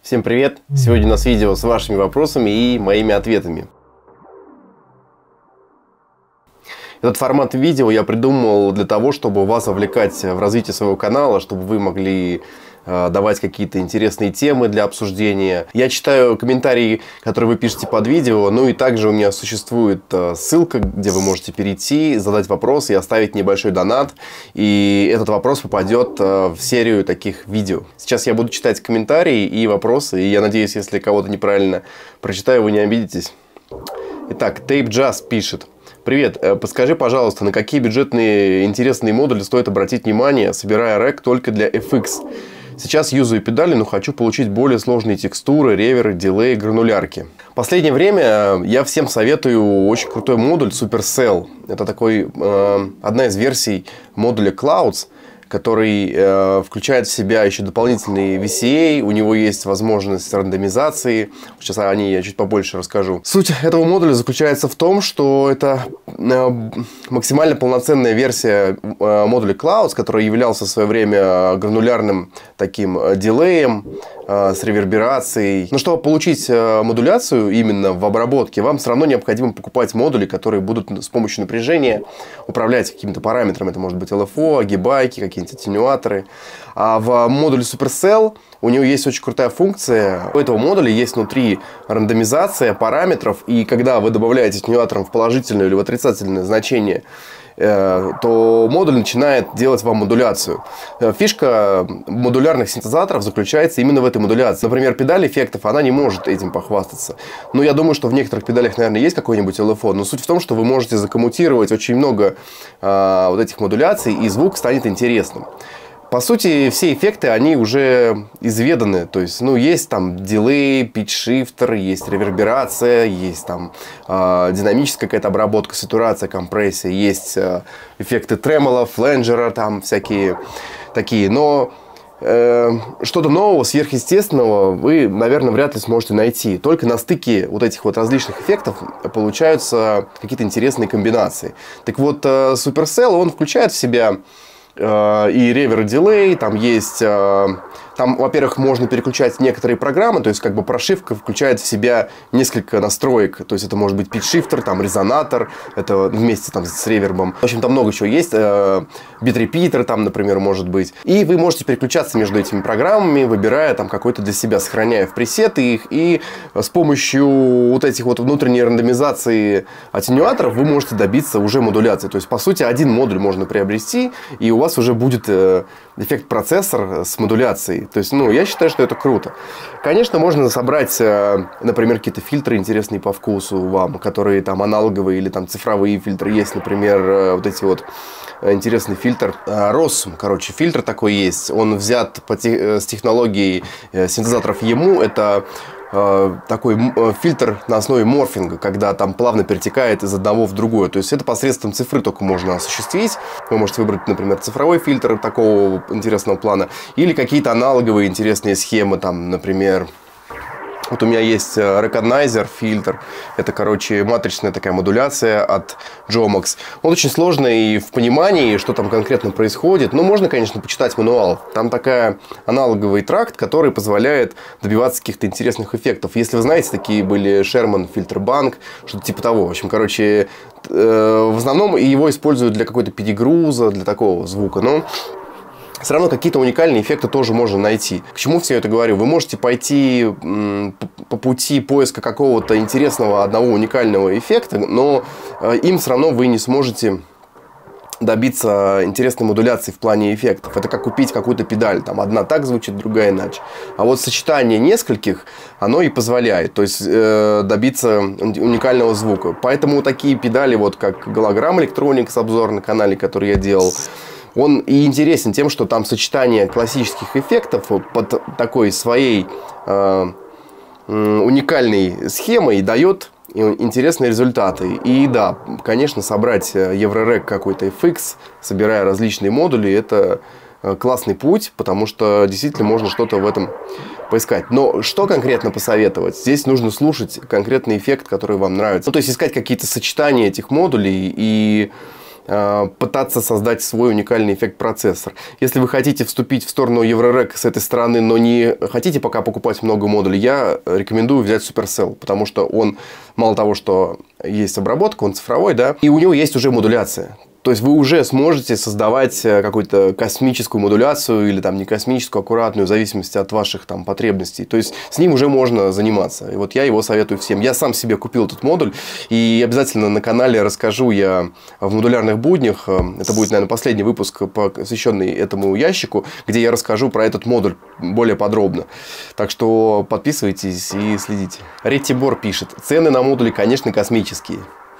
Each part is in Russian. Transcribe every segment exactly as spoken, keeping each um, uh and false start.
Всем привет! Сегодня у нас видео с вашими вопросами и моими ответами. Этот формат видео я придумал для того, чтобы вас вовлекать в развитие своего канала, чтобы вы могли э, давать какие-то интересные темы для обсуждения. Я читаю комментарии, которые вы пишете под видео, ну и также у меня существует э, ссылка, где вы можете перейти, задать вопрос и оставить небольшой донат. И этот вопрос попадет э, в серию таких видео. Сейчас я буду читать комментарии и вопросы, и я надеюсь, если кого-то неправильно прочитаю, вы не обидитесь. Итак, Tape Jazz пишет. Привет, подскажи, пожалуйста, на какие бюджетные интересные модули стоит обратить внимание, собирая рэк только для эф икс? Сейчас юзаю педали, но хочу получить более сложные текстуры, реверы, дилей, гранулярки. В последнее время я всем советую очень крутой модуль Supercell. Это такой, э, одна из версий модуля Clouds, который э, включает в себя еще дополнительный ви си эй, у него есть возможность рандомизации. Сейчас о ней я чуть побольше расскажу. Суть этого модуля заключается в том, что это э, максимально полноценная версия э, модуля Clouds, который являлся в свое время гранулярным таким дилеем э, с реверберацией. Но чтобы получить э, модуляцию именно в обработке, вам все равно необходимо покупать модули, которые будут с помощью напряжения управлять какими-то параметрами. Это может быть эл эф о, гибайки, какие-нибудь аттенюаторы. А в модуле Supercell у него есть очень крутая функция. У этого модуля есть внутри рандомизация параметров. И когда вы добавляете аттенюатором в положительное или в отрицательное значение, то модуль начинает делать вам модуляцию. Фишка модулярных синтезаторов заключается именно в этой модуляции. Например, педаль эффектов, она не может этим похвастаться. Но я думаю, что в некоторых педалях, наверное, есть какой-нибудь эл эф о. Но суть в том, что вы можете закоммутировать очень много а, вот этих модуляций, и звук станет интересным. По сути, все эффекты, они уже изведаны. То есть, ну, есть там дилей, питч-шифтер, есть реверберация, есть там э, динамическая какая-то обработка, сатурация, компрессия, есть э, эффекты тремоло, фленджера, там всякие такие. Но э, что-то нового, сверхъестественного вы, наверное, вряд ли сможете найти. Только на стыке вот этих вот различных эффектов получаются какие-то интересные комбинации. Так вот, э, Supercell, он включает в себя и ревер дилей, там есть, там, во-первых, можно переключать некоторые программы, то есть как бы прошивка включает в себя несколько настроек, то есть это может быть питч-шифтер, там резонатор, это вместе там с ревербом, в общем, там много чего есть, бит-репитер там, например, может быть, и вы можете переключаться между этими программами, выбирая там какой-то для себя, сохраняя в пресеты их, и с помощью вот этих вот внутренней рандомизации аттенюаторов вы можете добиться уже модуляции, то есть, по сути, один модуль можно приобрести, и у вас уже будет эффект процессор с модуляцией. То есть, ну, я считаю, что это круто. Конечно, можно собрать, например, какие-то фильтры интересные по вкусу вам, которые там аналоговые или там цифровые фильтры. Есть, например, вот эти вот интересный фильтр Rossum, короче, фильтр такой есть. Он взят по те, с технологией синтезаторов и эм ю. Это такой фильтр на основе морфинга, когда там плавно перетекает из одного в другое. То есть это посредством цифры только можно осуществить. Вы можете выбрать, например, цифровой фильтр такого интересного плана или какие-то аналоговые интересные схемы, там, например, вот у меня есть Recognizer фильтр. Это, короче, матричная такая модуляция от Jomax. Он очень сложный в понимании, что там конкретно происходит. Но можно, конечно, почитать мануал. Там такая аналоговый тракт, который позволяет добиваться каких-то интересных эффектов. Если вы знаете, такие были Sherman фильтр-банк, что-то типа того. В общем, короче, в основном его используют для какой-то перегруза, для такого звука. Но все равно какие-то уникальные эффекты тоже можно найти. К чему все это говорю? Вы можете пойти по пути поиска какого-то интересного одного уникального эффекта, но им все равно вы не сможете добиться интересной модуляции в плане эффектов. Это как купить какую-то педаль. Там одна так звучит, другая иначе. А вот сочетание нескольких, оно и позволяет. То есть э, добиться уникального звука. Поэтому такие педали, вот как Hologram Electronics, обзор на канале, который я делал, он и интересен тем, что там сочетание классических эффектов под такой своей э, уникальной схемой дает интересные результаты. И да, конечно, собрать Еврорек какой-то эф икс, собирая различные модули, это классный путь, потому что действительно можно что-то в этом поискать. Но что конкретно посоветовать? Здесь нужно слушать конкретный эффект, который вам нравится. Ну, то есть искать какие-то сочетания этих модулей и пытаться создать свой уникальный эффект-процессор. Если вы хотите вступить в сторону Еврорек с этой стороны, но не хотите пока покупать много модулей, я рекомендую взять Supercell, потому что он, мало того, что есть обработка, он цифровой, да, и у него есть уже модуляция. То есть вы уже сможете создавать какую-то космическую модуляцию или там не космическую, аккуратную, в зависимости от ваших там потребностей. То есть с ним уже можно заниматься. И вот я его советую всем. Я сам себе купил этот модуль и обязательно на канале расскажу я в модулярных буднях. Это будет, наверное, последний выпуск, посвященный этому ящику, где я расскажу про этот модуль более подробно. Так что подписывайтесь и следите. Ретибор пишет: цены на модули, конечно, космические.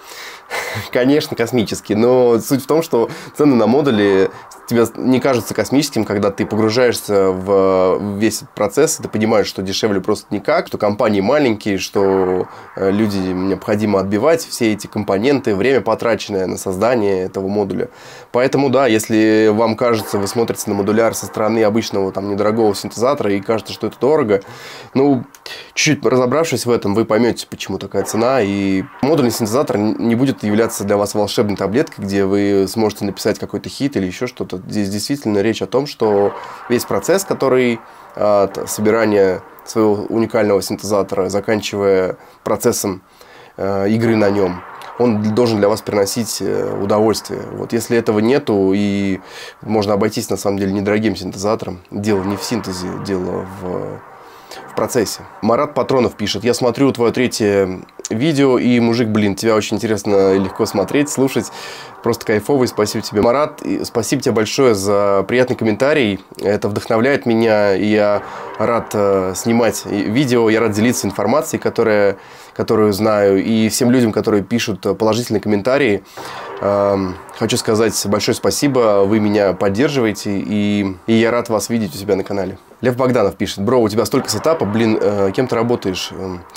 Конечно, космические, но суть в том, что цены на модули тебе не кажутся космическим, когда ты погружаешься в весь процесс, и ты понимаешь, что дешевле просто никак, что компании маленькие, что люди необходимо отбивать все эти компоненты, время потраченное на создание этого модуля. Поэтому, да, если вам кажется, вы смотрите на модуляр со стороны обычного там недорогого синтезатора и кажется, что это дорого, ну, чуть-чуть разобравшись в этом, вы поймете, почему такая цена, и модульный синтезатор не будет являться для вас волшебной таблеткой, где вы сможете написать какой-то хит или еще что-то. Здесь действительно речь о том, что весь процесс, который от собирания своего уникального синтезатора, заканчивая процессом э, игры на нем, он должен для вас приносить удовольствие. Вот если этого нету, и можно обойтись на самом деле недорогим синтезатором, дело не в синтезе, дело в... в процессе. Марат Патронов пишет: я смотрю твое третье видео, и, мужик, блин, тебя очень интересно и легко смотреть, слушать. Просто кайфовый. Спасибо тебе, Марат. И спасибо тебе большое за приятный комментарий. Это вдохновляет меня, и я рад э, снимать видео, я рад делиться информацией, которая, которую знаю. И всем людям, которые пишут положительные комментарии, э, хочу сказать большое спасибо. Вы меня поддерживаете, и, и я рад вас видеть у себя на канале. Лев Богданов пишет: бро, у тебя столько сетапа, блин, э, кем ты работаешь?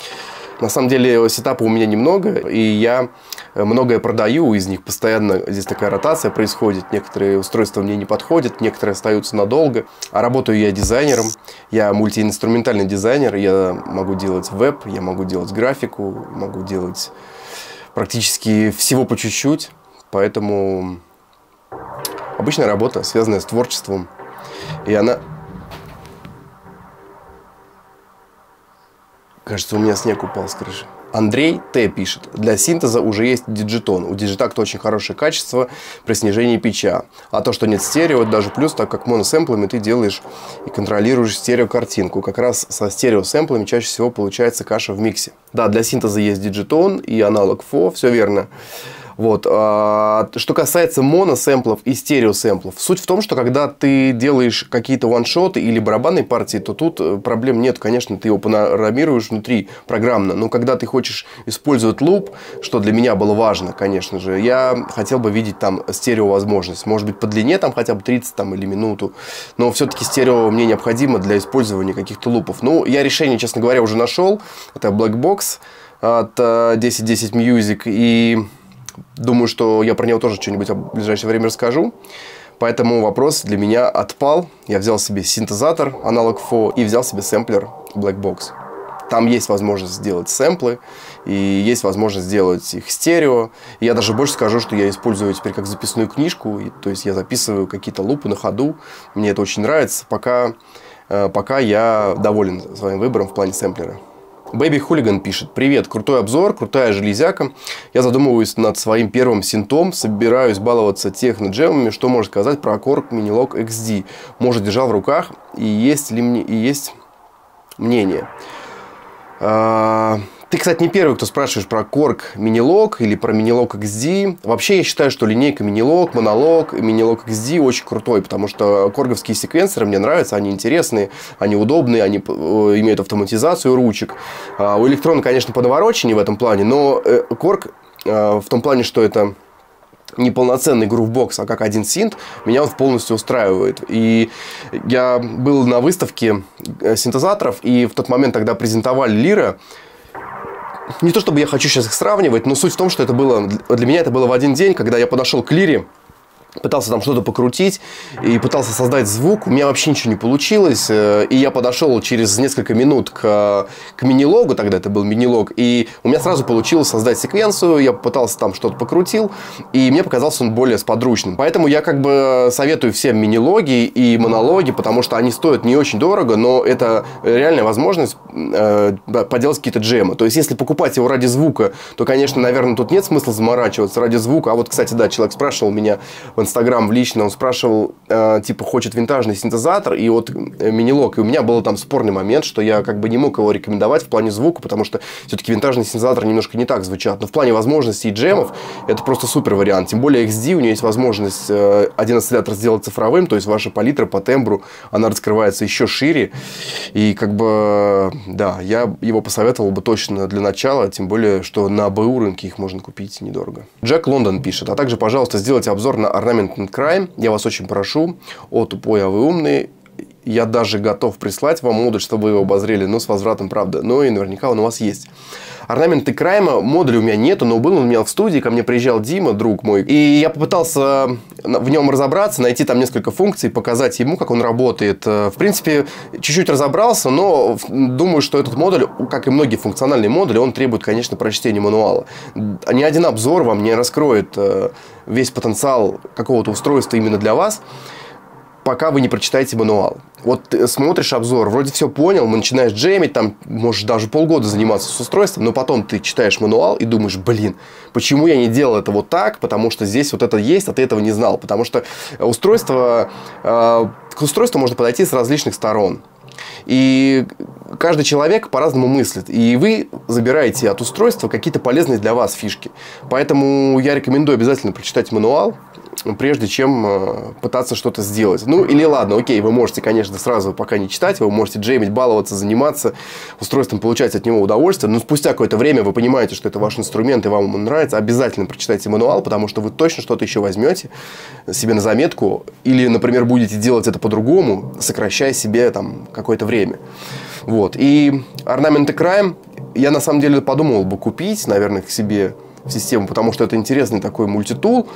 На самом деле сетапа у меня немного, и я многое продаю, из них постоянно здесь такая ротация происходит. Некоторые устройства мне не подходят, некоторые остаются надолго. А работаю я дизайнером, я мультиинструментальный дизайнер, я могу делать веб, я могу делать графику, могу делать практически всего по чуть-чуть. Поэтому обычная работа, связанная с творчеством, и она... Кажется, у меня снег упал с крыши. Андрей Т. пишет: для синтеза уже есть диджитон. У диджитакта очень хорошее качество при снижении питча. А то, что нет стерео, это даже плюс, так как моносэмплами ты делаешь и контролируешь стереокартинку. Как раз со стереосэмплами чаще всего получается каша в миксе. Да, для синтеза есть диджитон и аналог эф о, все верно. Вот. А, что касается моносэмплов и стереосэмплов, суть в том, что когда ты делаешь какие-то ваншоты или барабанные партии, то тут проблем нет. Конечно, ты его панорамируешь внутри программно, но когда ты хочешь использовать луп, что для меня было важно, конечно же, я хотел бы видеть там стереовозможность. Может быть, по длине там хотя бы тридцать там, или минуту, но все-таки стерео мне необходимо для использования каких-то лупов. Ну, я решение, честно говоря, уже нашел. Это Black Box от десять десять Music, и... думаю, что я про него тоже что-нибудь в ближайшее время расскажу. Поэтому вопрос для меня отпал. Я взял себе синтезатор, аналог эф о, и взял себе сэмплер Black Box. Там есть возможность сделать сэмплы, и есть возможность сделать их стерео. И я даже больше скажу, что я использую теперь как записную книжку. И, то есть я записываю какие-то лупы на ходу. Мне это очень нравится, пока, пока я доволен своим выбором в плане сэмплера. Baby Hooligan пишет: привет, крутой обзор, крутая железяка. Я задумываюсь над своим первым синтом, собираюсь баловаться техно-джемами. Что можешь сказать про Korg Minilogue икс ди? Может, держал в руках, и есть ли мне и есть мнение? А... Ты, кстати, не первый, кто спрашиваешь про Korg Minilogue или про Minilogue икс ди. Вообще, я считаю, что линейка Minilogue, Monologue и Minilogue икс ди очень крутой, потому что корговские секвенсоры мне нравятся, они интересные, они удобные, они имеют автоматизацию ручек. У Электрона, конечно, подворочение в этом плане, но Korg в том плане, что это не полноценный грувбокс, а как один синт, меня он полностью устраивает. И я был на выставке синтезаторов, и в тот момент, когда презентовали Lyra, не то чтобы я хочу сейчас их сравнивать, но суть в том, что это было, для меня это было в один день, когда я подошел к Lyra, пытался там что-то покрутить и пытался создать звук. У меня вообще ничего не получилось. И я подошел через несколько минут к, к мини-логу, тогда это был мини-лог, и у меня сразу получилось создать секвенцию. Я попытался там что-то покрутил, и мне показался он более сподручным. Поэтому я как бы советую всем мини-логи и монологи, потому что они стоят не очень дорого, но это реальная возможность э, поделать какие-то джемы. То есть, если покупать его ради звука, то, конечно, наверное, тут нет смысла заморачиваться ради звука. А вот, кстати, да, человек спрашивал меня в Инстаграм в лично, он спрашивал, э, типа, хочет винтажный синтезатор и вот э, мини-лог. И у меня был там спорный момент, что я как бы не мог его рекомендовать в плане звука, потому что все-таки винтажный синтезатор немножко не так звучат. Но в плане возможностей джемов это просто супер вариант. Тем более икс ди, у нее есть возможность э, один осциллятор сделать цифровым, то есть ваша палитра по тембру, она раскрывается еще шире. И как бы, да, я его посоветовал бы точно для начала, тем более, что на БУ рынке их можно купить недорого. Джек Лондон пишет, а также, пожалуйста, сделайте обзор на Ornament and Crime. Я вас очень прошу. О, тупой, а вы умный. Я даже готов прислать вам модуль, чтобы вы его обозрели, но с возвратом, правда. Но и наверняка он у вас есть. Ornament and Crime модуля у меня нету, но был он у меня в студии. Ко мне приезжал Дима, друг мой. И я попытался в нем разобраться, найти там несколько функций, показать ему, как он работает. В принципе, чуть-чуть разобрался, но думаю, что этот модуль, как и многие функциональные модули, он требует, конечно, прочтения мануала. Ни один обзор вам не раскроет весь потенциал какого-то устройства именно для вас, пока вы не прочитаете мануал. Вот ты смотришь обзор, вроде все понял, начинаешь джемить, там можешь даже полгода заниматься с устройством, но потом ты читаешь мануал и думаешь, блин, почему я не делал это вот так, потому что здесь вот это есть, а ты этого не знал. Потому что устройство, э, к устройству можно подойти с различных сторон. И каждый человек по-разному мыслит. И вы забираете от устройства какие-то полезные для вас фишки. Поэтому я рекомендую обязательно прочитать мануал, прежде чем пытаться что-то сделать. Ну, или ладно, окей, вы можете, конечно, сразу пока не читать, вы можете джемить, баловаться, заниматься устройством, получать от него удовольствие, но спустя какое-то время вы понимаете, что это ваш инструмент и вам он нравится, обязательно прочитайте мануал, потому что вы точно что-то еще возьмете себе на заметку, или, например, будете делать это по-другому, сокращая себе там какое-то время. Вот. И Ornament and Crime я на самом деле подумал бы купить, наверное, к себе в систему, потому что это интересный такой мультитул.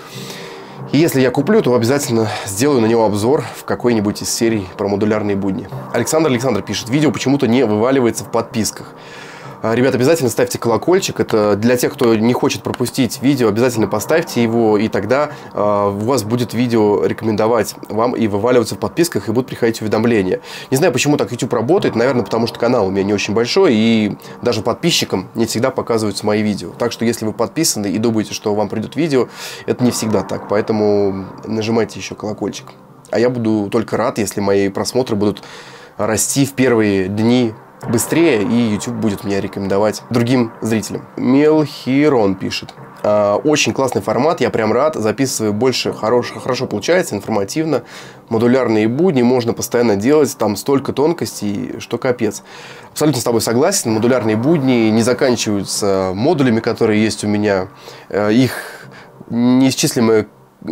И если я куплю, то обязательно сделаю на него обзор в какой-нибудь из серий про модулярные будни. Александр Александр пишет, видео почему-то не вываливается в подписках. Ребят, обязательно ставьте колокольчик. Это для тех, кто не хочет пропустить видео, обязательно поставьте его, и тогда э, у вас будет видео рекомендовать вам и вываливаться в подписках, и будут приходить уведомления. Не знаю, почему так YouTube работает. Наверное, потому что канал у меня не очень большой, и даже подписчикам не всегда показываются мои видео. Так что, если вы подписаны и думаете, что вам придет видео, это не всегда так. Поэтому нажимайте еще колокольчик. А я буду только рад, если мои просмотры будут расти в первые дни быстрее, и YouTube будет меня рекомендовать другим зрителям. Мелхирон пишет. Очень классный формат, я прям рад, записываю больше, хорошо, хорошо получается, информативно. Модулярные будни можно постоянно делать, там столько тонкостей, что капец. Абсолютно с тобой согласен, модулярные будни не заканчиваются модулями, которые есть у меня. Их неисчислимое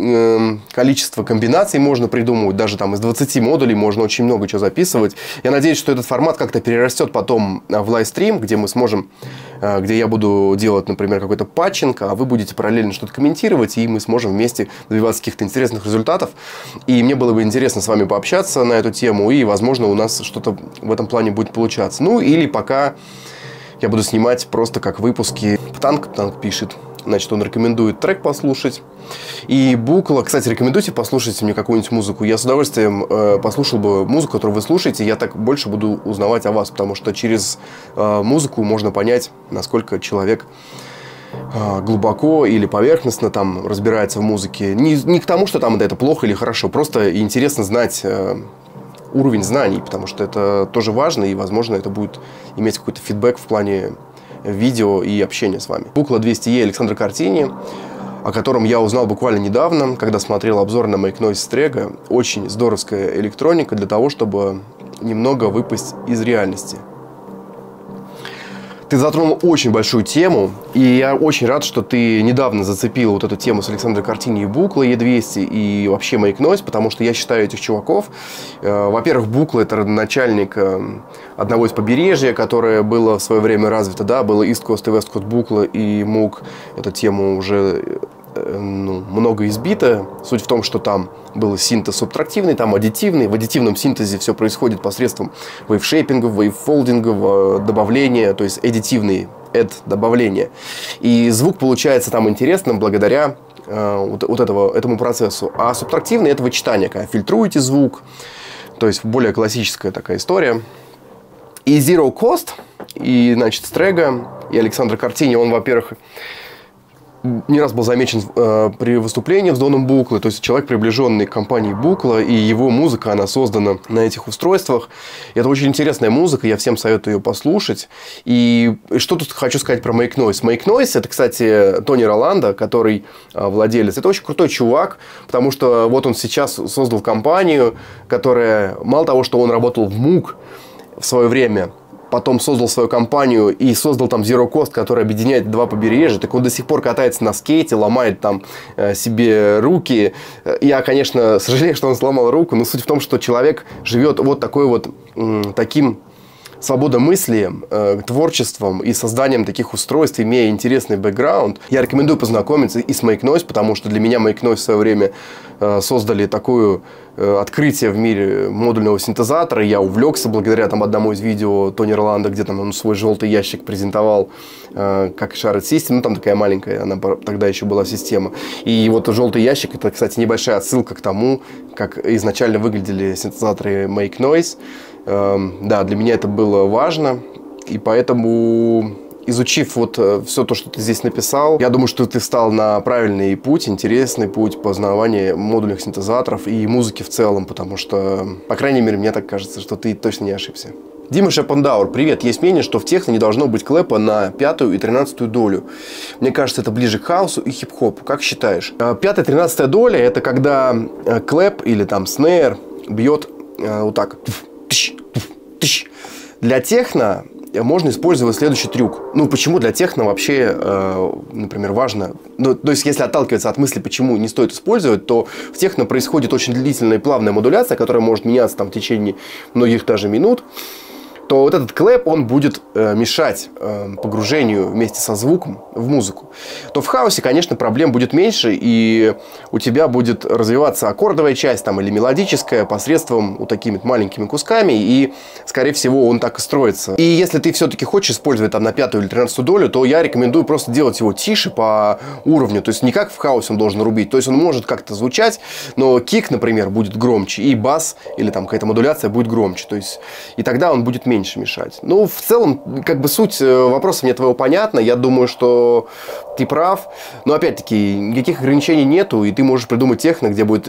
количество комбинаций можно придумывать. Даже там из двадцати модулей можно очень много чего записывать. Я надеюсь, что этот формат как-то перерастет потом в лайвстрим, где мы сможем, где я буду делать, например, какой-то патчинг, а вы будете параллельно что-то комментировать, и мы сможем вместе добиваться каких-то интересных результатов. И мне было бы интересно с вами пообщаться на эту тему, и, возможно, у нас что-то в этом плане будет получаться. Ну, или пока я буду снимать просто как выпуски. Танк, Танк пишет. Значит, он рекомендует трек послушать. И Букла, кстати, рекомендуйте послушать мне какую-нибудь музыку. Я с удовольствием э, послушал бы музыку, которую вы слушаете. Я так больше буду узнавать о вас, потому что через э, музыку можно понять, насколько человек э, глубоко или поверхностно там разбирается в музыке. Не, не к тому, что там это плохо или хорошо, просто интересно знать э, уровень знаний, потому что это тоже важно, и, возможно, это будет иметь какой-то фидбэк в плане видео и общения с вами. Букла двести и Александра Картини, о котором я узнал буквально недавно, когда смотрел обзор на Make Noise Strega. Очень здоровская электроника для того, чтобы немного выпасть из реальности. Ты затронул очень большую тему, и я очень рад, что ты недавно зацепил вот эту тему с Александрой Картини и Букла и двести, и вообще Make Noise, потому что я считаю этих чуваков. Во-первых, Букла — это родоначальник одного из побережья, которое было в свое время развито, да, было East Coast и West Coast Букла и Мук. Эту тему уже э, ну, много избито. Суть в том, что там был синтез субтрактивный, там аддитивный. В аддитивном синтезе все происходит посредством вейвшейпингов, вейвфолдингов, добавления, то есть аддитивный add добавление. И звук получается там интересным благодаря э, вот, вот этого, этому процессу. А субтрактивный — это вычитание, когда фильтруете звук. То есть более классическая такая история. И Zero Cost, и, значит, Стрега, и Александр Картини, он, во-первых, не раз был замечен э, при выступлении с Доном Буклой, то есть человек, приближенный к компании Букла, и его музыка, она создана на этих устройствах. И это очень интересная музыка, я всем советую ее послушать. И что тут хочу сказать про Make Noise. Make Noise — это, кстати, Тони Роландо, который э, владелец. Это очень крутой чувак, потому что вот он сейчас создал компанию, которая, мало того, что он работал в МУК в свое время, потом создал свою компанию и создал там Zero Cost, который объединяет два побережья. Так он до сих пор катается на скейте, ломает там э, себе руки. Я, конечно, сожалею, что он сломал руку, но суть в том, что человек живет вот такой вот э, таким свободомыслием, э, творчеством и созданием таких устройств, имея интересный бэкграунд. Я рекомендую познакомиться и с Make Noise, потому что для меня Make Noise в свое время э, создали такое э, открытие в мире модульного синтезатора. Я увлекся благодаря там одному из видео Тони Роландо, где там он свой желтый ящик презентовал э, как Shared System. Ну, там такая маленькая, она тогда еще была система. И вот желтый ящик — это, кстати, небольшая отсылка к тому, как изначально выглядели синтезаторы Make Noise. Да, для меня это было важно, и поэтому, изучив вот все то, что ты здесь написал, я думаю, что ты встал на правильный путь, интересный путь познавания модульных синтезаторов и музыки в целом, потому что, по крайней мере, мне так кажется, что ты точно не ошибся. Дима Шапандауэр, привет. Есть мнение, что в техно не должно быть клэпа на пятую и тринадцатую долю. Мне кажется, это ближе к хаусу и хип-хопу. Как считаешь? Пятая, тринадцатая доля — это когда клэп или там снейр бьет вот так. Для техно можно использовать следующий трюк. Ну, почему для техно вообще, э, например, важно... Ну, то есть, если отталкиваться от мысли, почему не стоит использовать, то в техно происходит очень длительная и плавная модуляция, которая может меняться там в течение многих даже минут. То вот этот клэп, он будет э, мешать э, погружению вместе со звуком в музыку. То в хаосе, конечно, проблем будет меньше, и у тебя будет развиваться аккордовая часть там, или мелодическая посредством вот такими маленькими кусками, и, скорее всего, он так и строится. И если ты все-таки хочешь использовать там на пятую или тринадцатую долю, то я рекомендую просто делать его тише по уровню. То есть, не как в хаосе он должен рубить. То есть, он может как-то звучать, но кик, например, будет громче, и бас, или там какая-то модуляция будет громче. То есть, и тогда он будет меньше мешать. Ну, в целом, как бы суть вопроса мне твоего понятна. Я думаю, что ты прав. Но, опять-таки, никаких ограничений нету, и ты можешь придумать техно, где будет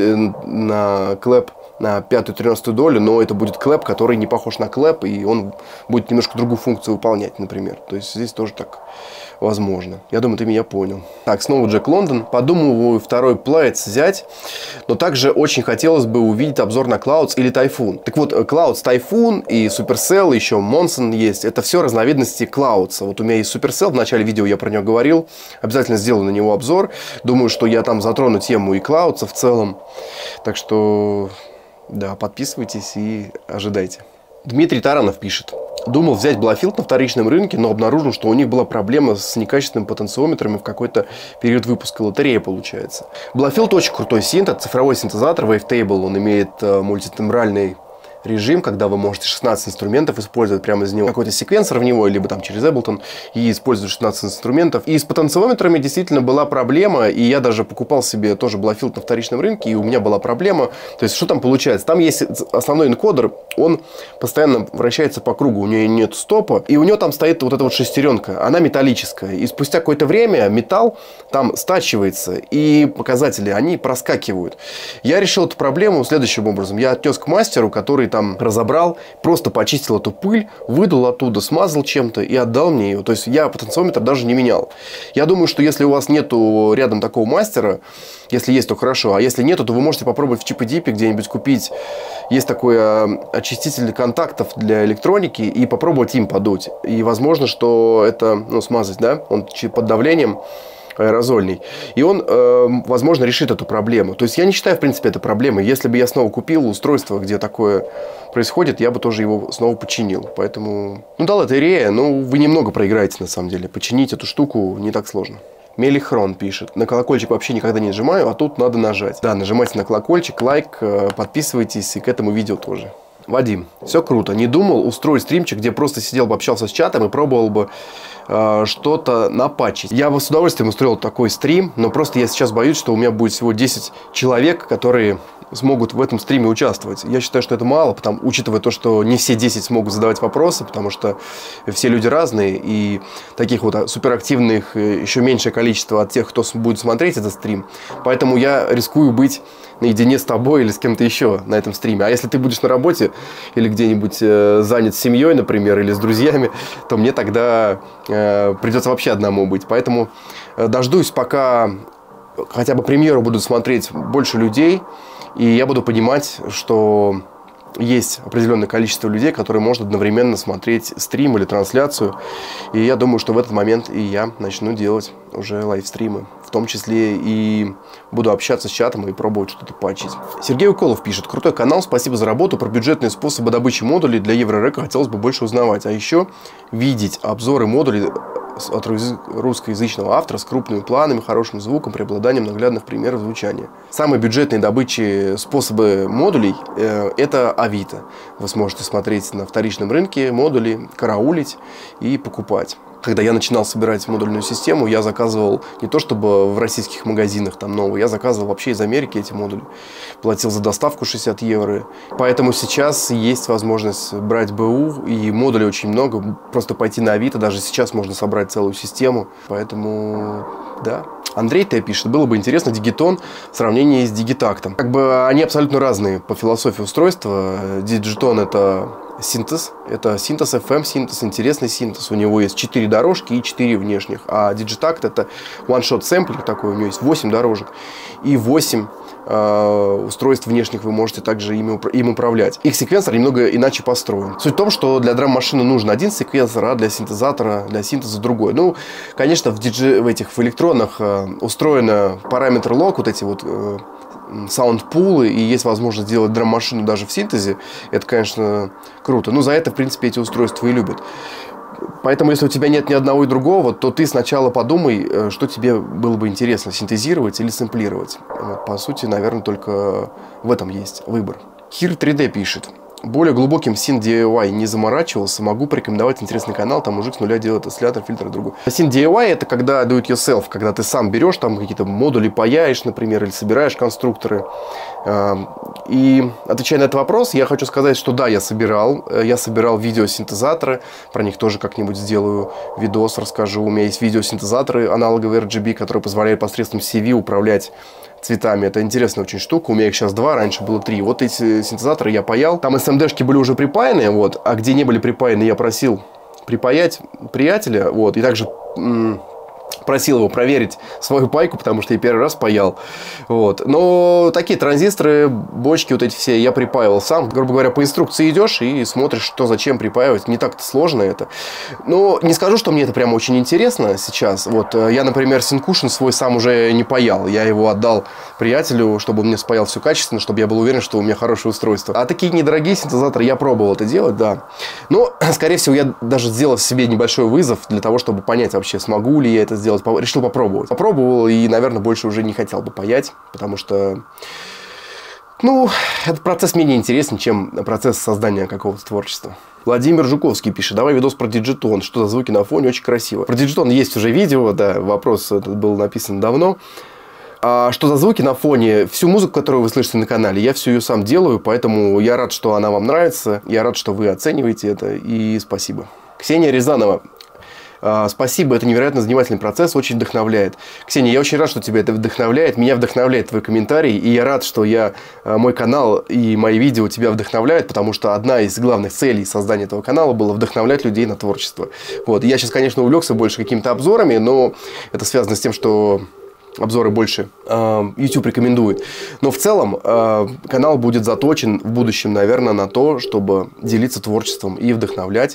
на клэп на пятую-тринадцатую долю, но это будет клэп, который не похож на клэп, и он будет немножко другую функцию выполнять, например. То есть, здесь тоже так возможно. Я думаю, ты меня понял. Так, снова Джек Лондон. Подумываю второй Plaits взять, но также очень хотелось бы увидеть обзор на Clouds или Typhoon. Так вот, Clouds, Typhoon и Supercell, еще Monson есть. Это все разновидности Clouds. Вот у меня есть Supercell, в начале видео я про него говорил. Обязательно сделаю на него обзор. Думаю, что я там затрону тему и Clouds в целом. Так что, да, подписывайтесь и ожидайте. Дмитрий Таранов пишет. Думал взять Блафилд на вторичном рынке, но обнаружил, что у них была проблема с некачественными потенциометрами в какой-то период выпуска. Лотерея получается. Блафилд очень крутой синт, это цифровой синтезатор Wavetable. Он имеет э, мультитембральный режим, когда вы можете шестнадцать инструментов использовать прямо из него. Какой-то секвенсор в него, либо там через Ableton, и использовать шестнадцать инструментов. И с потенциометрами действительно была проблема, и я даже покупал себе тоже Блафилд на вторичном рынке, и у меня была проблема. То есть, что там получается? Там есть основной энкодер, он постоянно вращается по кругу, у нее нет стопа, и у нее там стоит вот эта вот шестеренка, она металлическая. И спустя какое-то время металл там стачивается, и показатели, они проскакивают. Я решил эту проблему следующим образом. Я отнес к мастеру, который там разобрал, просто почистил эту пыль, выдул оттуда, смазал чем-то и отдал мне ее. То есть, я потенциометр даже не менял. Я думаю, что если у вас нету рядом такого мастера, если есть, то хорошо, а если нету, то вы можете попробовать в чип-и-дипе где-нибудь купить. Есть такой очиститель контактов для электроники, и попробовать им подуть. И возможно, что это, ну, смазать, да, он под давлением аэрозольный. И он, э, возможно, решит эту проблему. То есть, я не считаю, в принципе, это проблемой. Если бы я снова купил устройство, где такое происходит, я бы тоже его снова починил. Поэтому, ну да, лотерея, но вы немного проиграете, на самом деле. Починить эту штуку не так сложно. Мелихрон пишет. На колокольчик вообще никогда не нажимаю, а тут надо нажать. Да, нажимайте на колокольчик, лайк, подписывайтесь и к этому видео тоже. Вадим, все круто. Не думал устроить стримчик, где просто сидел бы, общался с чатом и пробовал бы э, что-то напатчить. Я бы с удовольствием устроил такой стрим, но просто я сейчас боюсь, что у меня будет всего десять человек, которые смогут в этом стриме участвовать. Я считаю, что это мало, потому, учитывая то, что не все десять смогут задавать вопросы, потому что все люди разные, и таких вот суперактивных еще меньшее количество от тех, кто будет смотреть этот стрим. Поэтому я рискую быть наедине с тобой или с кем-то еще на этом стриме. А если ты будешь на работе или где-нибудь э, занят семьей, например, или с друзьями, то мне тогда э, придется вообще одному быть. Поэтому э, дождусь, пока хотя бы премьеру будут смотреть больше людей, и я буду понимать, что есть определенное количество людей, которые могут одновременно смотреть стрим или трансляцию. И я думаю, что в этот момент и я начну делать уже лайвстримы. В том числе и буду общаться с чатом и пробовать что-то патчить. Сергей Уколов пишет. Крутой канал, спасибо за работу. Про бюджетные способы добычи модулей для Еврорека хотелось бы больше узнавать. А еще видеть обзоры модулей от русскоязычного автора с крупными планами, хорошим звуком, преобладанием наглядных примеров звучания. Самые бюджетные добычи способы модулей э, – это Авито. Вы сможете смотреть на вторичном рынке модули, караулить и покупать. Когда я начинал собирать модульную систему, я заказывал не то чтобы в российских магазинах там новые, я заказывал вообще из Америки эти модули. Платил за доставку шестьдесят евро. Поэтому сейчас есть возможность брать БУ, и модулей очень много. Просто пойти на Авито, даже сейчас можно собрать целую систему. Поэтому, да. Андрей Т. пишет, было бы интересно Digitone в сравнении с Digitakt. Как бы они абсолютно разные по философии устройства. Digitone это синтез, это синтез эф эм, синтез, интересный синтез. У него есть четыре дорожки и четыре внешних. А Digitakt это one-shot сэмплер такой, у него есть восемь дорожек и восемь э, устройств внешних вы можете также им, им управлять. Их секвенсор немного иначе построен. Суть в том, что для драм-машины нужен один секвенсор, а для синтезатора, для синтеза другой. Ну, конечно, в, диджи, в этих в электронах э, устроено параметр лог, вот эти вот э, саунд-пулы, и есть возможность сделать драм-машину даже в синтезе. Это, конечно, круто. Но за это, в принципе, эти устройства и любят. Поэтому, если у тебя нет ни одного и другого, то ты сначала подумай, что тебе было бы интересно, синтезировать или сэмплировать. Вот, по сути, наверное, только в этом есть выбор. Хир три дэ пишет. Более глубоким синт ди ай вай не заморачивался, могу порекомендовать интересный канал, там мужик с нуля делает осциллятор, фильтр и другой. синт ди ай вай это когда do it yourself, когда ты сам берешь там какие-то модули, паяешь, например, или собираешь конструкторы. И отвечая на этот вопрос, я хочу сказать, что да, я собирал, я собирал видеосинтезаторы, про них тоже как-нибудь сделаю видос, расскажу. У меня есть видеосинтезаторы аналоговые эр джи би, которые позволяют посредством си ви управлять цветами. Это интересная очень штука. У меня их сейчас два, раньше было три. Вот эти синтезаторы я паял. Там эс эм ди-шки были уже припаяны, вот, а где не были припаяны, я просил припаять приятеля, вот, и также просил его проверить свою пайку, потому что я первый раз паял. Вот. Но такие транзисторы, бочки вот эти все я припаивал сам. Грубо говоря, по инструкции идешь и смотришь, что зачем припаивать. Не так-то сложно это. Но не скажу, что мне это прям очень интересно сейчас. Вот. Я, например, Синкушен свой сам уже не паял. Я его отдал приятелю, чтобы он мне спаял все качественно, чтобы я был уверен, что у меня хорошее устройство. А такие недорогие синтезаторы я пробовал это делать, да. Но, скорее всего, я даже сделал себе небольшой вызов для того, чтобы понять вообще, смогу ли я это сделать. Решил попробовать. Попробовал и, наверное, больше уже не хотел бы паять, потому что, ну, этот процесс менее интересен, чем процесс создания какого-то творчества. Владимир Жуковский пишет, давай видос про Digitone, что за звуки на фоне, очень красиво. Про Digitone есть уже видео, да, вопрос этот был написан давно. А что за звуки на фоне? Всю музыку, которую вы слышите на канале, я всю ее сам делаю, поэтому я рад, что она вам нравится, я рад, что вы оцениваете это, и спасибо. Ксения Рязанова. Спасибо, это невероятно занимательный процесс, очень вдохновляет. Ксения, я очень рад, что тебя это вдохновляет. Меня вдохновляет твой комментарий, и я рад, что я, мой канал и мои видео тебя вдохновляют, потому что одна из главных целей создания этого канала была вдохновлять людей на творчество. Вот. Я сейчас, конечно, увлекся больше какими-то обзорами, но это связано с тем, что обзоры больше э, YouTube рекомендует. Но в целом э, канал будет заточен в будущем, наверное, на то, чтобы делиться творчеством и вдохновлять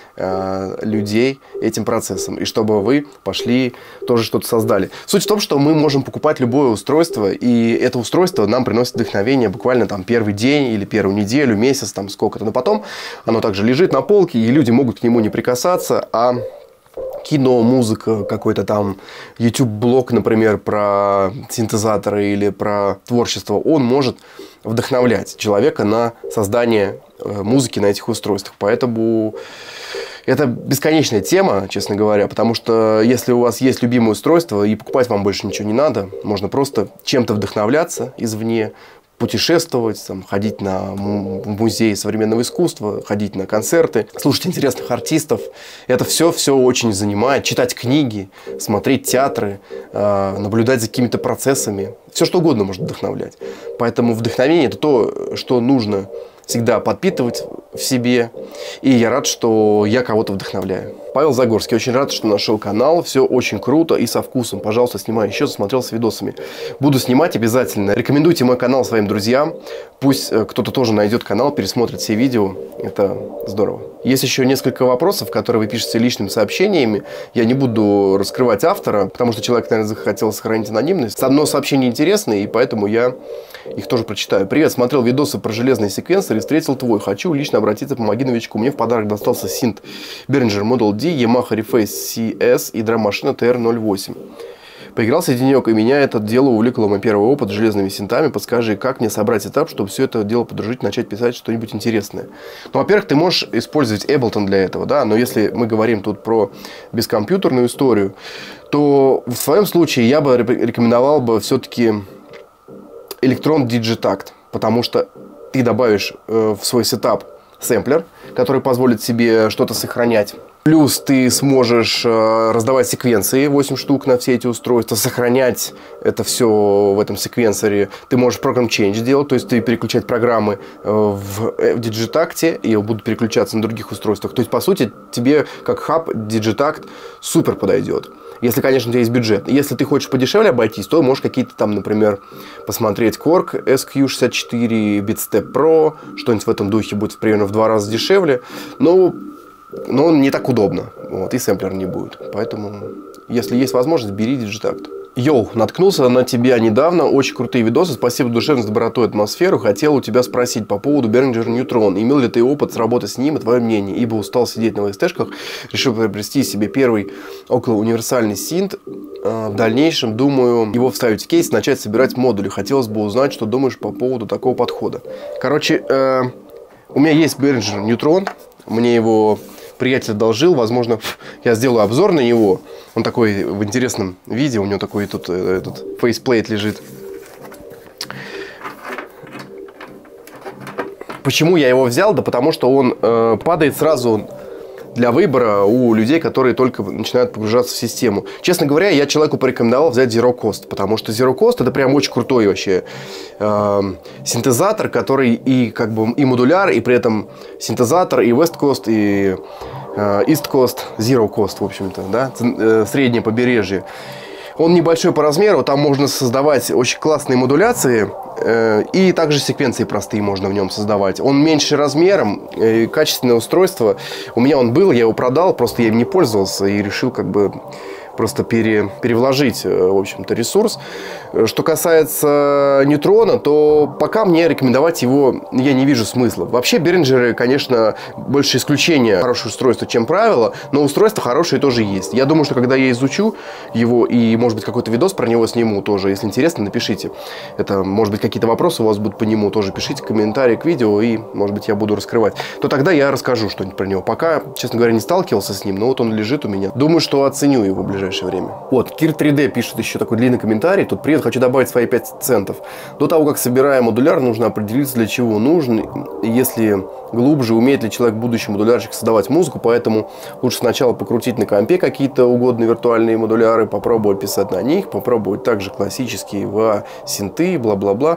людей этим процессом, и чтобы вы пошли тоже что-то создали. Суть в том, что мы можем покупать любое устройство, и это устройство нам приносит вдохновение буквально там первый день или первую неделю, месяц, там сколько-то, но потом оно также лежит на полке, и люди могут к нему не прикасаться, а кино, музыка, какой-то там YouTube-блог, например, про синтезаторы или про творчество, он может вдохновлять человека на создание музыки на этих устройствах. Поэтому это бесконечная тема, честно говоря, потому что если у вас есть любимое устройство и покупать вам больше ничего не надо, можно просто чем-то вдохновляться извне, путешествовать, там, ходить на музей современного искусства, ходить на концерты, слушать интересных артистов. Это все, все очень занимает. Читать книги, смотреть театры, наблюдать за какими-то процессами. Все что угодно может вдохновлять. Поэтому вдохновение – это то, что нужно всегда подпитывать в себе. И я рад, что я кого-то вдохновляю. Павел Загорский. Очень рад, что нашел канал. Все очень круто и со вкусом. Пожалуйста, снимай еще. Засмотрелся видосами. Буду снимать обязательно. Рекомендуйте мой канал своим друзьям. Пусть кто-то тоже найдет канал, пересмотрит все видео. Это здорово. Есть еще несколько вопросов, которые вы пишете личными сообщениями. Я не буду раскрывать автора, потому что человек, наверное, захотел сохранить анонимность. Одно сообщение интересное, и поэтому я их тоже прочитаю. Привет, смотрел видосы про железные секвенсоры и встретил твой. Хочу лично обратиться, помоги новичку. Мне в подарок достался синт Behringer Model D, Yamaha Reface си эс и драм-машина ти эр ноль восемь. Поигрался денек, и меня это дело увлекло. Мой первый опыт с железными синтами. Подскажи, как мне собрать этап, чтобы все это дело подружить, начать писать что-нибудь интересное? Ну, во-первых, ты можешь использовать Ableton для этого, да, но если мы говорим тут про бескомпьютерную историю, то в своем случае я бы рекомендовал бы все-таки Electron Digitact, потому что ты добавишь э, в свой сетап сэмплер, который позволит себе что-то сохранять. Плюс ты сможешь э, раздавать секвенции, восемь штук на все эти устройства, сохранять это все в этом секвенсоре. Ты можешь Program Change делать, то есть ты переключать программы э, в, в Digitact и будут переключаться на других устройствах. То есть, по сути, тебе как хаб Digitact супер подойдет. Если, конечно, у тебя есть бюджет. Если ты хочешь подешевле обойтись, то можешь какие-то там, например, посмотреть Korg эс кью шестьдесят четыре, Beatstep Pro, что-нибудь в этом духе будет примерно в два раза дешевле. Но, но он не так удобно. Вот, и сэмплер не будет. Поэтому, если есть возможность, бери Digitact. Йоу, наткнулся на тебя недавно, очень крутые видосы, спасибо душевно за доброту и атмосферу. Хотел у тебя спросить по поводу Behringer Neutron. Имел ли ты опыт с работы с ним и твое мнение? Ибо устал сидеть на ви эс ти-шках, решил приобрести себе первый около универсальный синт. В дальнейшем, думаю, его вставить в кейс, начать собирать модули. Хотелось бы узнать, что думаешь по поводу такого подхода. Короче, э, у меня есть Behringer Neutron, мне его приятель одолжил, возможно, я сделаю обзор на него. Он такой в интересном виде, у него такой тут этот фейсплейт лежит. Почему я его взял? Да потому что он э, падает сразу для выбора у людей, которые только начинают погружаться в систему. Честно говоря, я человеку порекомендовал взять Zero Cost, потому что Zero Cost это прям очень крутой вообще э, синтезатор, который и как бы и модуляр, и при этом синтезатор, и West Coast, и э, East Coast, Zero Cost, в общем-то, да, э, среднее побережье. Он небольшой по размеру, там можно создавать очень классные модуляции, э, и также секвенции простые можно в нем создавать. Он меньше размером, э, качественное устройство. У меня он был, я его продал, просто я им не пользовался и решил как бы просто пере, перевложить, в общем-то, ресурс. Что касается Нейтрона, то пока мне рекомендовать его я не вижу смысла. Вообще, Behringer, конечно, больше исключение хорошее устройство, чем правило, но устройства хорошие тоже есть. Я думаю, что когда я изучу его и, может быть, какой-то видос про него сниму тоже, если интересно, напишите. Это, может быть, какие-то вопросы у вас будут по нему, тоже пишите комментарии к видео, и, может быть, я буду раскрывать. То тогда я расскажу что-нибудь про него. Пока, честно говоря, не сталкивался с ним, но вот он лежит у меня. Думаю, что оценю его в ближайшее время. Вот, Кир три дэ пишет еще такой длинный комментарий. Тут: привет, хочу добавить свои пять центов. До того, как собираем модуляр, нужно определиться, для чего нужен. Если глубже, умеет ли человек, будущий модулярщик, создавать музыку. Поэтому лучше сначала покрутить на компе какие-то угодные виртуальные модуляры, попробовать писать на них, попробовать также классические в синты, бла-бла-бла.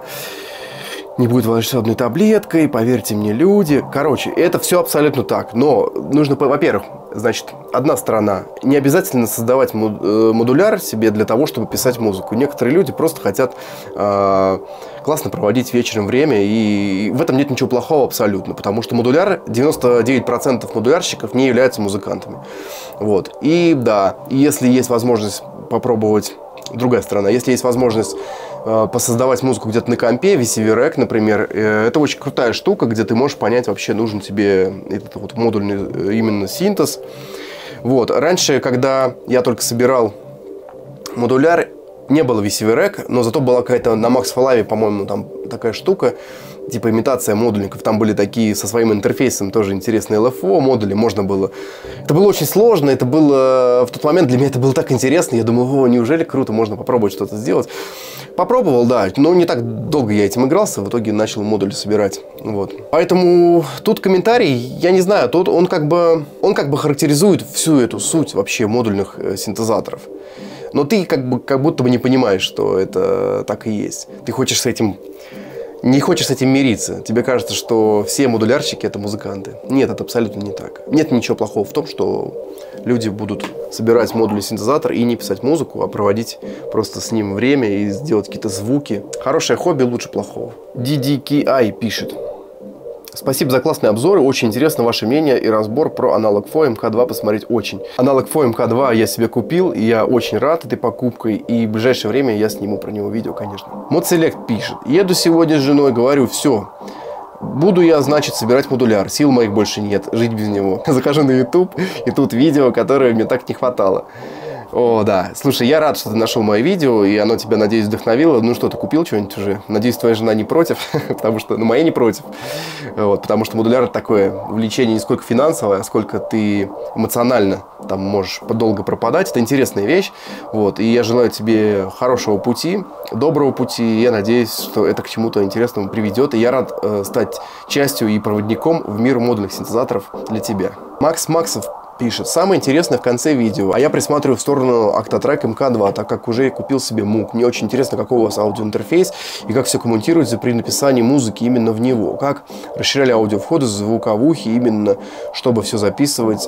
Не будет волшебной таблеткой, поверьте мне, люди. Короче, это все абсолютно так. Но нужно, во-первых, значит, одна сторона. Не обязательно создавать модуляр себе для того, чтобы писать музыку. Некоторые люди просто хотят э, классно проводить вечером время. И в этом нет ничего плохого абсолютно. Потому что модуляр, девяносто девять процентов модулярщиков не являются музыкантами. Вот. И да, если есть возможность попробовать... Другая сторона. Если есть возможность э, посоздавать музыку где-то на компе, ви си ви Rack, например, э, это очень крутая штука, где ты можешь понять, вообще нужен тебе этот вот модульный э, именно синтез. Вот. Раньше, когда я только собирал модуляр, не было ви си ви Rack, но зато была какая-то на Max for Live, по-моему, там такая штука, типа имитация модульников. Там были такие со своим интерфейсом тоже интересные эл эф о модули, можно было. Это было очень сложно, это было в тот момент для меня это было так интересно. Я думал, о, неужели круто, можно попробовать что-то сделать. Попробовал, да, но не так долго я этим игрался, в итоге начал модули собирать. Вот. Поэтому тут комментарий, я не знаю, тут он как бы, он как бы характеризует всю эту суть вообще модульных э, синтезаторов. Но ты как бы как будто бы не понимаешь, что это так и есть. Ты хочешь с этим, не хочешь с этим мириться. Тебе кажется, что все модулярщики – это музыканты. Нет, это абсолютно не так. Нет ничего плохого в том, что люди будут собирать модульный синтезатор и не писать музыку, а проводить просто с ним время и сделать какие-то звуки. Хорошее хобби лучше плохого. ди ди кей ай пишет. Спасибо за классные обзоры, очень интересно ваше мнение и разбор про аналог эф о эм ка два посмотреть очень. Аналог эф о эм ка два я себе купил, и я очень рад этой покупкой, и в ближайшее время я сниму про него видео, конечно. Модселект пишет, еду сегодня с женой, говорю, все, буду я, значит, собирать модуляр, сил моих больше нет, жить без него. Захожу на YouTube, и тут видео, которое мне так не хватало. О, да. Слушай, я рад, что ты нашел мое видео, и оно тебя, надеюсь, вдохновило. Ну что, ты купил что-нибудь уже? Надеюсь, твоя жена не против, потому что, ну, моя не против. Вот, потому что модуляр – это такое увлечение не сколько финансовое, а сколько ты эмоционально там можешь долго пропадать. Это интересная вещь. Вот, и я желаю тебе хорошего пути, доброго пути. И я надеюсь, что это к чему-то интересному приведет. И я рад э, стать частью и проводником в мир модульных синтезаторов для тебя. Макс Максов пишет. Самое интересное в конце видео. А я присматриваю в сторону Octatrack эм ка два, так как уже купил себе мук. Мне очень интересно, какой у вас аудиоинтерфейс и как все коммутируется при написании музыки именно в него. Как расширяли аудиовходы, звуковухи, именно чтобы все записывать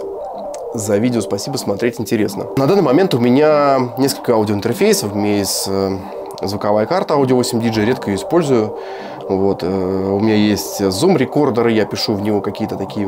за видео. Спасибо, смотреть интересно. На данный момент у меня несколько аудиоинтерфейсов. У меня есть звуковая карта Audio восемь ди джей, редко ее использую. Вот. У меня есть Zoom рекордеры, я пишу в него какие-то такие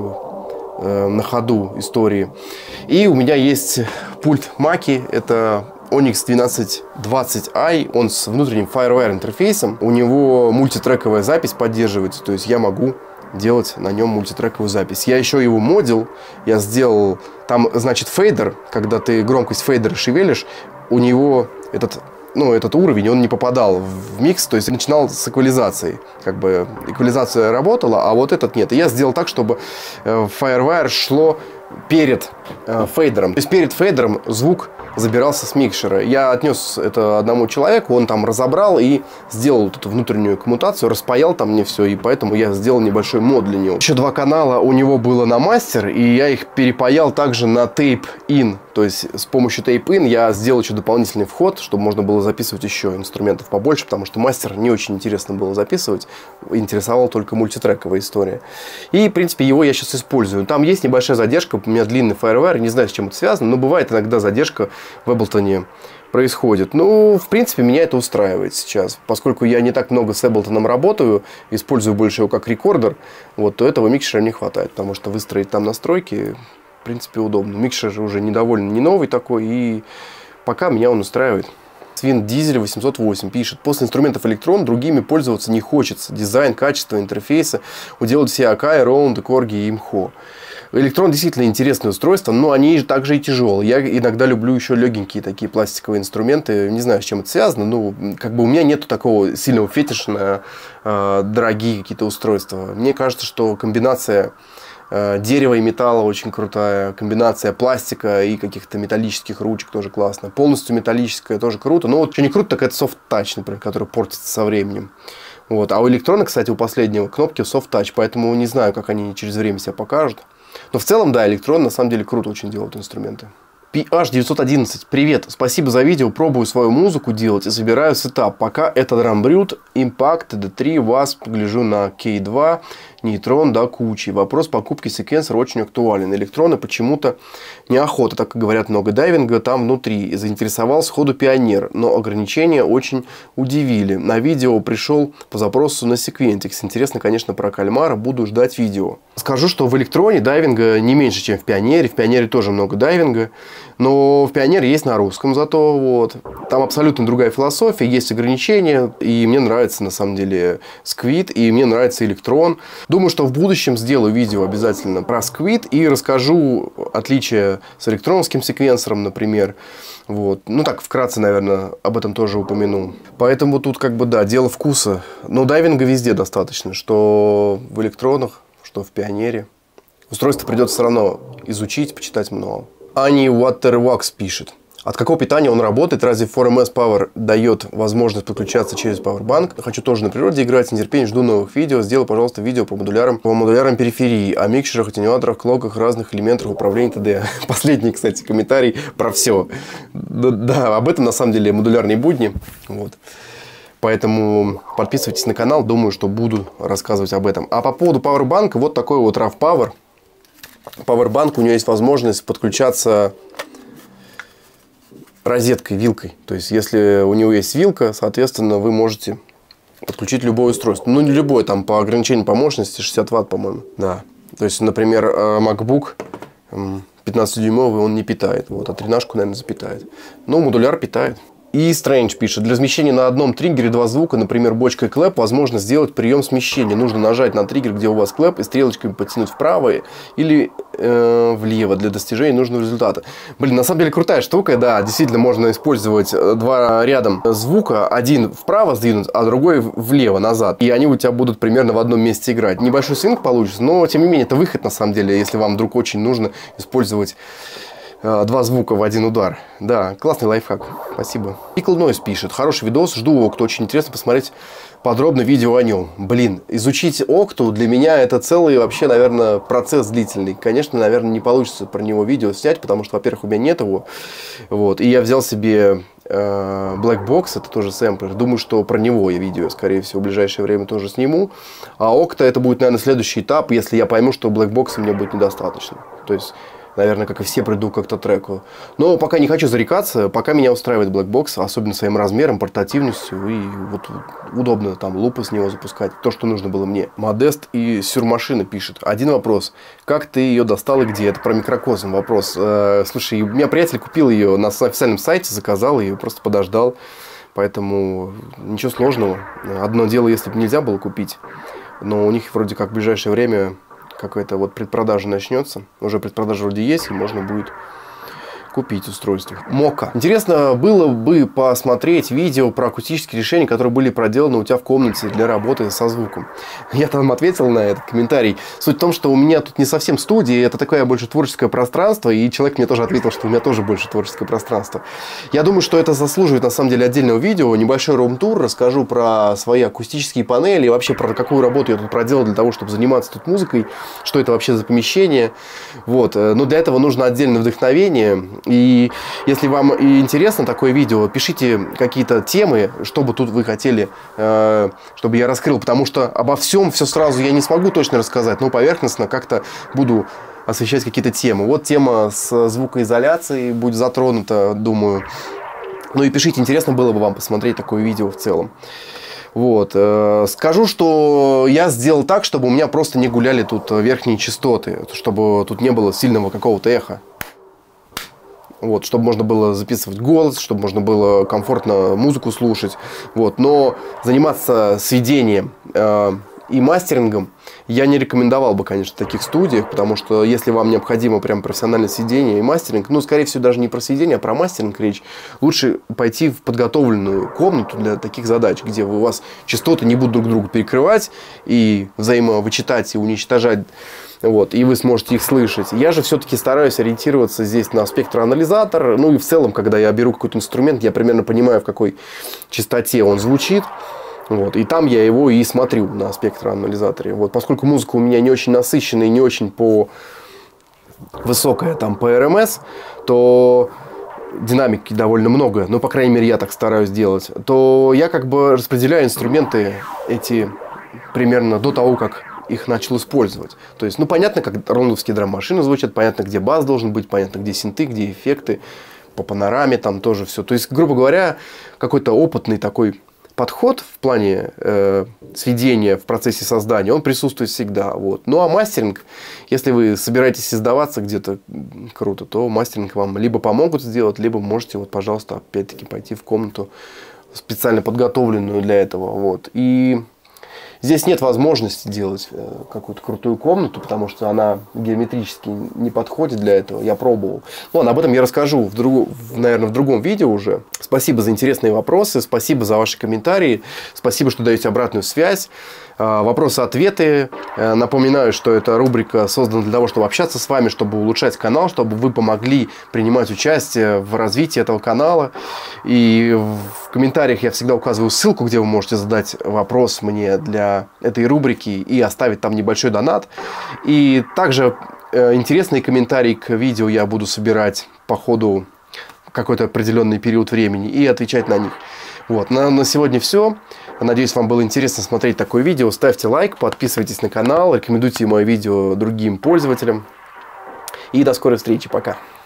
на ходу истории. И у меня есть пульт Mackie, это Onyx двенадцать двадцать ай, он с внутренним FireWire интерфейсом, у него мультитрековая запись поддерживается, то есть я могу делать на нем мультитрековую запись. Я еще его модил, я сделал, там, значит, фейдер, когда ты громкость фейдера шевелишь, у него этот ну, этот уровень, он не попадал в микс, то есть начинал с эквализацией. Как бы эквализация работала, а вот этот нет. И я сделал так, чтобы FireWire шло перед э, фейдером. То есть перед фейдером звук забирался с микшера. Я отнес это одному человеку, он там разобрал и сделал вот эту внутреннюю коммутацию, распаял там мне все, и поэтому я сделал небольшой мод для него. Еще два канала у него было на мастер, и я их перепаял также на Tape-In. То есть с помощью Tape-In я сделал еще дополнительный вход, чтобы можно было записывать еще инструментов побольше, потому что мастер не очень интересно было записывать, интересовала только мультитрековая история. И, в принципе, его я сейчас использую. Там есть небольшая задержка, у меня длинный FireWire, не знаю, с чем это связано, но бывает иногда задержка в Ableton происходит. Ну, в принципе, меня это устраивает сейчас. Поскольку я не так много с Ableton работаю, использую больше его как рекордер, вот, то этого микшера не хватает, потому что выстроить там настройки, в принципе, удобно. Микшер уже не довольно не новый такой, и пока меня он устраивает. Свин Дизель восемьсот восемь пишет. После инструментов Electron другими пользоваться не хочется. Дизайн, качество интерфейса уделают все Akai, Round, Корги и Imho. Electron действительно интересное устройство, но они также и тяжелые. Я иногда люблю еще легенькие такие пластиковые инструменты. Не знаю, с чем это связано, но как бы у меня нету такого сильного фетиша на э, дорогие какие-то устройства. Мне кажется, что комбинация э, дерева и металла очень крутая, комбинация пластика и каких-то металлических ручек тоже классно. Полностью металлическая тоже круто. Но вот что не круто, так это soft touch, например, который портится со временем. Вот. А у Electron, кстати, у последнего кнопки soft touch, поэтому не знаю, как они через время себя покажут. Но в целом, да, Electron на самом деле круто очень делают инструменты. пи эйч девятьсот одиннадцать. Привет, спасибо за видео. Пробую свою музыку делать и собираю сетап. Пока это Drum Brute, Impact, ди три, Wasp, гляжу на кей два, Neutron, да, кучи. Вопрос покупки секвенсора очень актуален. Электроны почему-то неохота, так как говорят, много дайвинга там внутри. Заинтересовал сходу Pioneer, но ограничения очень удивили. На видео пришел по запросу на Sequentix. Интересно, конечно, про кальмара. Буду ждать видео. Скажу, что в электроне дайвинга не меньше, чем в Pioneer. В Pioneer тоже много дайвинга. Но в Pioneer есть на русском зато. Вот. Там абсолютно другая философия, есть ограничения. И мне нравится, на самом деле, Squid, и мне нравится Electron. Думаю, что в будущем сделаю видео обязательно про Squid и расскажу отличия с электроновским секвенсором, например. Вот. Ну так, вкратце, наверное, об этом тоже упомяну. Поэтому тут как бы, да, дело вкуса. Но дайвинга везде достаточно, что в электронах, что в Пионере. Устройство придется все равно изучить, почитать много. Ани Waterwax пишет. От какого питания он работает? Разве фор эм эс Power дает возможность подключаться через Powerbank? Хочу тоже на природе играть, с нетерпением жду новых видео. Сделай, пожалуйста, видео по модулярам, по модулярам периферии, о микшерах, атенюаторах, клоках, разных элементах управления т.д. Последний, кстати, комментарий про все. Да, да, об этом на самом деле модулярные будни. Вот. Поэтому подписывайтесь на канал, думаю, что буду рассказывать об этом. А по поводу Powerbank, вот такой вот рав Power. Powerbank, у него есть возможность подключаться розеткой, вилкой. То есть, если у него есть вилка, соответственно, вы можете подключить любое устройство. Ну, не любое, там по ограничению по мощности шестьдесят ватт, по-моему. Да. То есть, например, MacBook пятнадцатидюймовый он не питает. Вот, а тринашку, наверное, запитает. Но модуляр питает. И Strange пишет, для размещения на одном триггере два звука, например, бочкой клэп, возможно сделать прием смещения. Нужно нажать на триггер, где у вас клэп, и стрелочками подтянуть вправо или э, влево для достижения нужного результата. Блин, на самом деле крутая штука, да, действительно можно использовать два рядом звука, один вправо сдвинуть, а другой влево, назад. И они у тебя будут примерно в одном месте играть. Небольшой свинг получится, но тем не менее это выход на самом деле, если вам вдруг очень нужно использовать два звука в один удар. Да, классный лайфхак. Спасибо. Pickle Noise пишет. Хороший видос. Жду Окту. Очень интересно посмотреть подробно видео о нем. Блин, изучить Окту для меня это целый вообще, наверное, процесс длительный. Конечно, наверное, не получится про него видео снять, потому что, во-первых, у меня нет его. Вот. И я взял себе э, Black Box, это тоже сэмплер. Думаю, что про него я видео, скорее всего, в ближайшее время тоже сниму. А Окта это будет, наверное, следующий этап, если я пойму, что Black Box мне будет недостаточно. То есть, наверное, как и все, приду к треку. Но пока не хочу зарекаться, пока меня устраивает Black Box, особенно своим размером, портативностью. И вот удобно там лупы с него запускать. То, что нужно было мне. Модест и Сюрмашина пишет. Один вопрос. Как ты ее достал и где? Это про микрокосм вопрос. Э, слушай, у меня приятель купил ее на официальном сайте, заказал ее, просто подождал. Поэтому ничего сложного. Одно дело, если бы нельзя было купить. Но у них вроде как в ближайшее время какая-то вот предпродажа начнется. Уже предпродажа вроде есть, и можно будет купить устройство. Мока. Интересно было бы посмотреть видео про акустические решения, которые были проделаны у тебя в комнате для работы со звуком. Я там ответил на этот комментарий. Суть в том, что у меня тут не совсем студия, это такое больше творческое пространство, и человек мне тоже ответил, что у меня тоже больше творческое пространство. Я думаю, что это заслуживает на самом деле отдельного видео, небольшой рум-тур, расскажу про свои акустические панели, и вообще про какую работу я тут проделал для того, чтобы заниматься тут музыкой, что это вообще за помещение. Вот. Но для этого нужно отдельное вдохновение. И если вам интересно такое видео, пишите какие-то темы, что бы тут вы хотели, чтобы я раскрыл. Потому что обо всем все сразу я не смогу точно рассказать, но поверхностно как-то буду освещать какие-то темы. Вот тема с звукоизоляцией будет затронута, думаю. Ну и пишите, интересно было бы вам посмотреть такое видео в целом. Вот. Скажу, что я сделал так, чтобы у меня просто не гуляли тут верхние частоты, чтобы тут не было сильного какого-то эха. Вот, чтобы можно было записывать голос, чтобы можно было комфортно музыку слушать. Вот. Но заниматься сведением э, и мастерингом я не рекомендовал бы, конечно, в таких студиях, потому что если вам необходимо прям профессиональное сведение и мастеринг, ну, скорее всего, даже не про сведение, а про мастеринг речь, лучше пойти в подготовленную комнату для таких задач, где у вас частоты не будут друг друга перекрывать и взаимовычитать и уничтожать. Вот, и вы сможете их слышать. Я же все-таки стараюсь ориентироваться здесь на спектроанализатор. Ну и в целом, когда я беру какой-то инструмент, я примерно понимаю, в какой частоте он звучит. Вот, и там я его и смотрю на спектроанализаторе. Вот, поскольку музыка у меня не очень насыщенная и не очень по высокая там по эр эм эс, то динамики довольно много, ну, по крайней мере, я так стараюсь делать, то я как бы распределяю инструменты эти примерно до того, как их начал использовать. То есть, ну, понятно, как рондовские драм-машины звучат, понятно, где бас должен быть, понятно, где синты, где эффекты, по панораме там тоже все. То есть, грубо говоря, какой-то опытный такой подход в плане э, сведения в процессе создания, он присутствует всегда. Вот. Ну, а мастеринг, если вы собираетесь издаваться где-то круто, то мастеринг вам либо помогут сделать, либо можете, вот, пожалуйста, опять-таки пойти в комнату специально подготовленную для этого. Вот. И Здесь нет возможности делать какую-то крутую комнату, потому что она геометрически не подходит для этого. Я пробовал. Ладно, об этом я расскажу, в друг... наверное, в другом видео уже. Спасибо за интересные вопросы, спасибо за ваши комментарии, спасибо, что даете обратную связь. Вопросы-ответы. Напоминаю, что эта рубрика создана для того, чтобы общаться с вами, чтобы улучшать канал, чтобы вы помогли принимать участие в развитии этого канала. И в комментариях я всегда указываю ссылку, где вы можете задать вопрос мне для этой рубрики и оставить там небольшой донат. И также интересные комментарии к видео я буду собирать по ходу какой-то определенный период времени и отвечать на них. Вот, на, на сегодня все. Надеюсь, вам было интересно смотреть такое видео. Ставьте лайк, подписывайтесь на канал, рекомендуйте мое видео другим пользователям. И до скорой встречи. Пока.